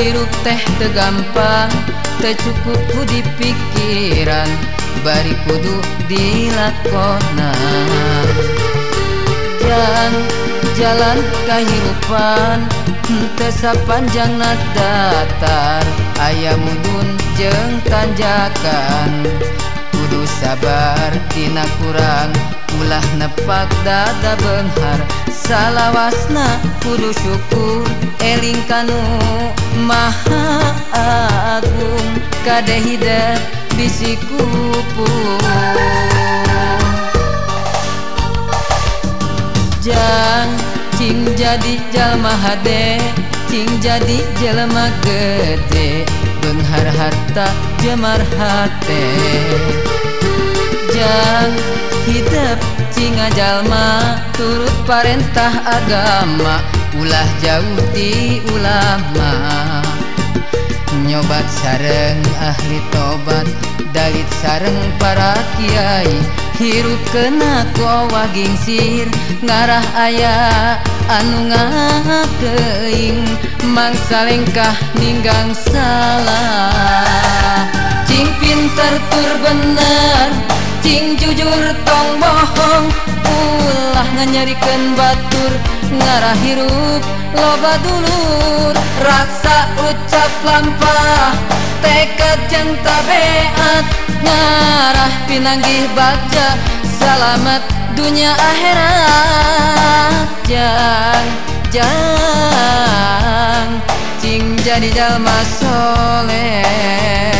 hirup teh teu gampang, teu cukup ku di pikiran, bari kudu dilakona. Jalan kahirupan teu sapanjangna datar, aya mudun jeung tanjakan, kudu sabar tina kurang, ulah nepak dada beunghar, salawasna kudu syukur, eling kanu maha agung, kadeh hideung bisi kupung. Jang cing jadi jalma hade, cing jadi jelema gede, beunghar harta jemar hate. Jang hidup cing jalma turut parentah agama, ulah jauh ti ulama, nyobat sareng ahli tobat, dalit sareng para kiai, hirup kena kowa gingsir, ngarah aya anu ngakeing, mangsa lengkah ninggang salah. Cing pinter tur bener, cing jujur tong bohong, ulah nganyarikeun batur, ngarah hirup loba dulur, raksa ucap lampah, tekad jeung tabeat, ngarah pinanggih bagja, salamet dunia akhirat. Jang cing jadi jalma soleh.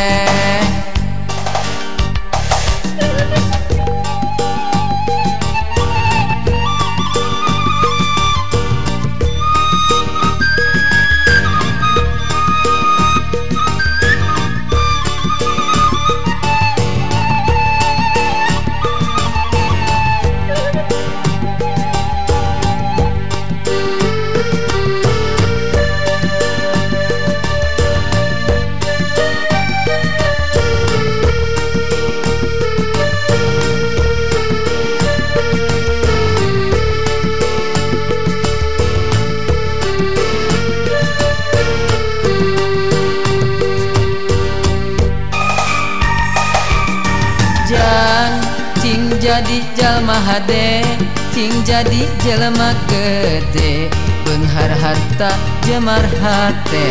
Cing jadi jalma hade, cing jadi jelema gede, beunghar harta jemar hate.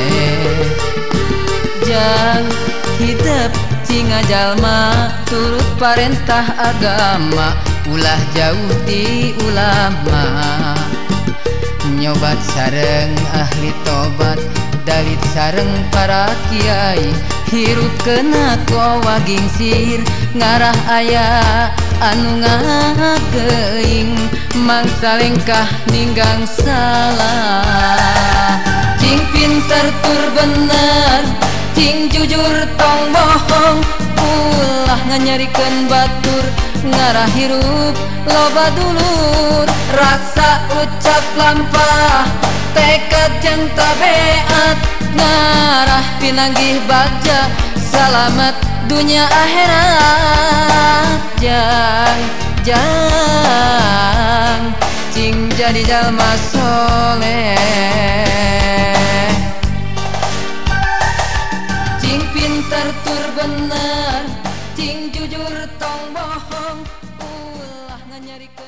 Jang hidup cing jalma turut parentah agama, ulah jauh ti ulama, nyobat sareng ahli tobat, dalit sareng para kiai, hirup kena kowa gingsir, ngarah aya anu ngakeing, mangsa lengkah ninggang salah. Cing pinter tur bener, cing jujur tong bohong, ulah nganyarikeun batur, ngarah hirup loba dulur, raksa ucap lampah, tekad jeung tabeat, ngarah pinanggih bagja, salamet dunia akhirat. Jang cing jadi jalma soleh. Cing pinter tur bener, cing jujur tong bohong, ulah nganyarikeun